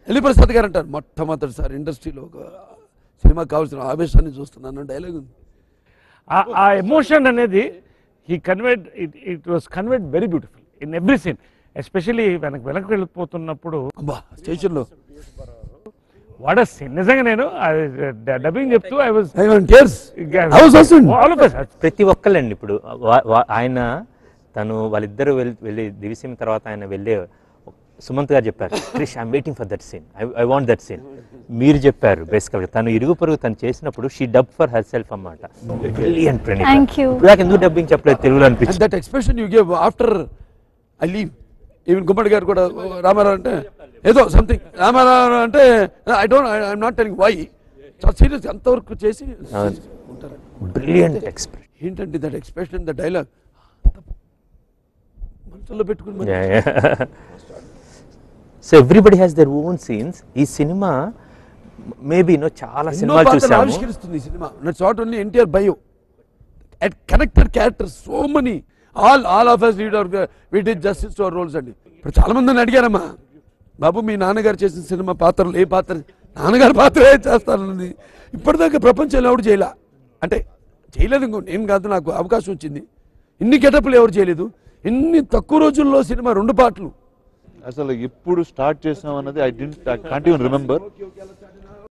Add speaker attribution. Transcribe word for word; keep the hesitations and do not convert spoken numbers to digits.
Speaker 1: ఎల్లి ప్రసాద్ గారు అంటారు మొట్టమొదటిసారి ఇండస్ట్రీలో ఒక సినిమాకి కావాల్సిన ఆవేశాన్ని చూస్తున్నాను డైలాగ్ ఉంది.
Speaker 2: ఆ ఎమోషన్ అనేది he conveyed it it was conveyed very beautiful in every scene, especially వెనక్కి వెనక్కి వెళ్ళిపోతున్నప్పుడు
Speaker 1: అబ్బా స్టేషన్లో
Speaker 2: వాట్ అ సీన్. నిజంగా నేను డబ్బింగ్ చెప్తూ ఐ వాస్
Speaker 3: ప్రతి ఒక్కళ్ళండి ఇప్పుడు ఆయన తను వాళ్ళిద్దరు వెళ్ళి వెళ్ళి దివిసీమ తర్వాత ఆయన వెళ్ళే సుమంత్ గారు చెప్పారు, Krish I'm waiting for that scene, I I want that scene. మీరు చెప్పారు బేసికల్గా తను ఇరుగు పొరుగు తను చేసినప్పుడు she dub for herself అన్నమాట. బ్రిలియంట్ ప్రణీత. ఇప్పుడు నాకు ఎందుకు డబ్బింగ్ చెప్పలేదు తెలుగులో అనిపించింది.
Speaker 1: That expression you give after I leave. Even Gummadi గారు కూడా రామారావు అంటే ఏదో సంథింగ్ రామారావు అంటే I don't I'm not telling why, చాలా సీరియస్ అంతవరకు చేసి ఉంటారు.
Speaker 3: Brilliant expression.
Speaker 1: ఏంటంటే దట్ ఎక్స్ప్రెషన్ ద డైలాగ్ మనసులో పెట్టుకుని.
Speaker 3: So everybody has their own scenes. ఈ సినిమా మేబీ నో చాలా సినిమాలు చూసాము.
Speaker 1: ఆవిష్కరిస్తుంది ఈ సినిమా. Nots not only NTR bio, connected characters so many. All all of us read or we did justice to our roles అండి. ఇప్పుడు చాలా మందిని అడిగారమ్మా, బాబు మీ నాన్నగారు చేసిన సినిమా పాత్రలు ఏ పాత్ర, నాన్నగారు పాత్ర ఏ చేస్తారన్నది ఇప్పటిదాకా ప్రపంచంలో ఎవరు చేయలే. అంటే చేయలేదు, ఇంకో నేను కాదు, నాకు అవకాశం వచ్చింది. ఇన్ని గెటప్లు ఎవరు చేయలేదు, ఇన్ని తక్కువ రోజుల్లో సినిమా రెండు పాటలు.
Speaker 4: అసలు ఎప్పుడు స్టార్ట్ చేసాం అన్నది I didn't I can't even remember.